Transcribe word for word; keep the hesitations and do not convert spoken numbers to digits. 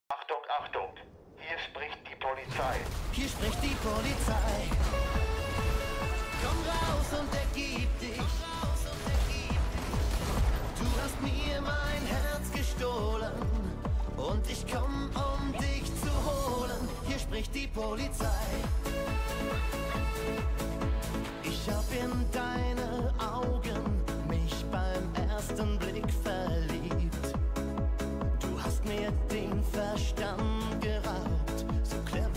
Achtung, Achtung! Hier spricht die Polizei. Hier spricht die Polizei. Komm raus und ergib dich. Du hast mir mein Herz gestohlen und ich komm, um dich zu holen. Hier spricht die Polizei. Ich hab in deine Augen mich beim ersten Blick verliebt. Du hast mir den Verstand geraubt, so clever